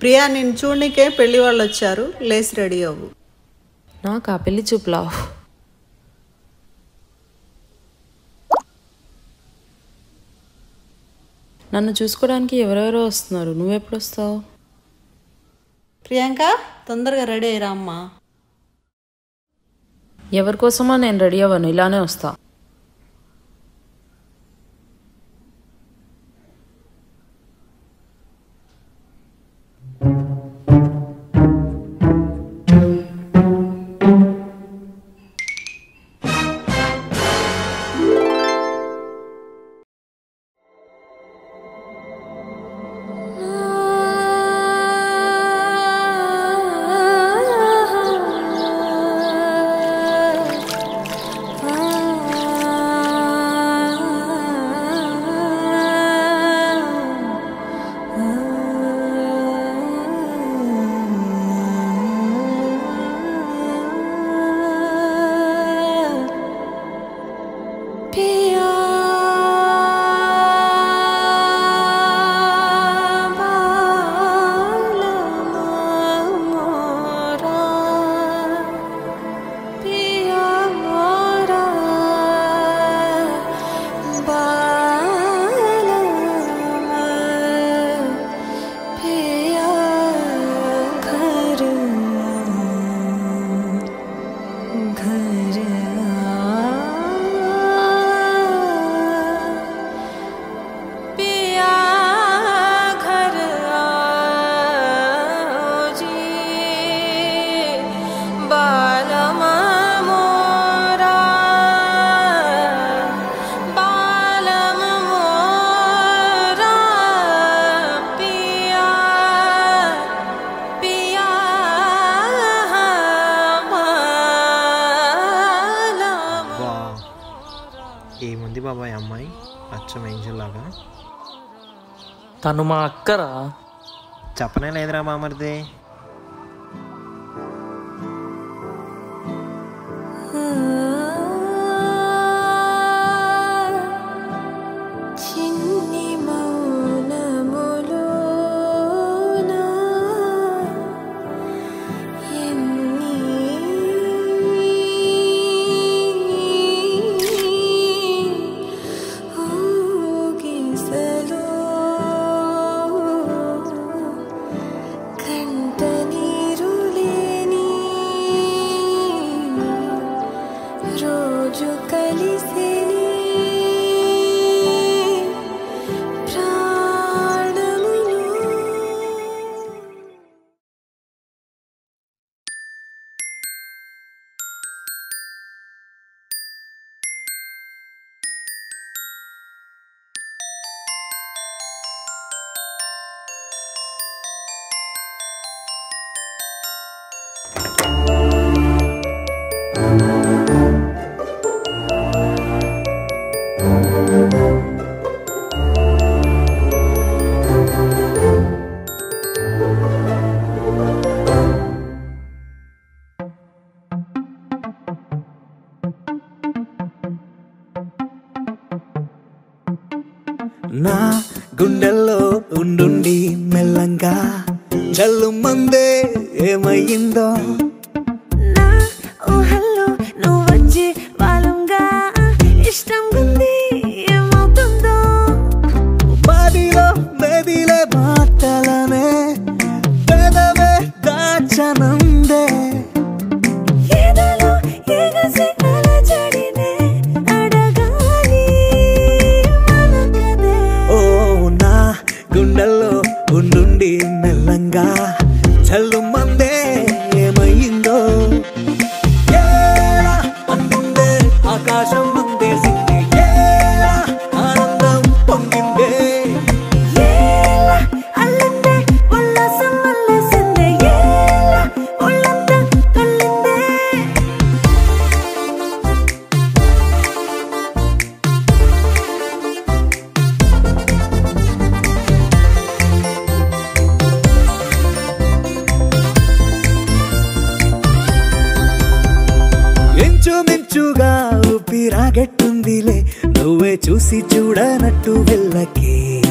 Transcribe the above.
ప్రియా, నేను చూడనికే పెళ్లి వాళ్ళు వచ్చారు, లేసి రెడీ అవ్వు. నాకు ఆ పెళ్లి చూపులా? నన్ను చూసుకోవడానికి ఎవరెవరో వస్తున్నారు, నువ్వెప్పుడు వస్తావు? ప్రియాంక, తొందరగా రెడీ అయ్యిరా అమ్మా. ఎవరికోసమో నేను రెడీ అవ్వను, ఇలానే వస్తా. ఏముంది బాబాయ్ అమ్మాయి, అచ్చం ఏంజల్ లాగా. తను మా అక్కరా? చెప్పనే లేదురా బామర్ది. నా గుండెల్లో ఉండుండి మెల్లంగా జల్లు మందే ఏమయ్యిందో, నా ఊహల్లో నువ్వు వచ్చి బాలంగా ఇష్టం ఉంది ఏమవుతుందో, బాడిలో మెదిలే మాటలనే పెదవే దాచనందే, ఏదలో ఎగసి అలజడినే అడగాలి మనకదే. ఓ నా గుండెల్లో ఉండుండి మెల్లంగా చల్లు మందే ఏమయ్యిందో, ఏలా అందిందే ఆకాశం అందేసింది, ఏలా ఆనందం పొంగిందే, ఏలా అల్లిందే ఉల్లాసం అల్లేసిందే, ఏలా ఒళ్ళంతా కళ్ళిందే. ఇంచుమించుగా ఊపిరాగట్టుందిలే, నువ్వే చూసి చూడనట్టు వెళ్ళకే.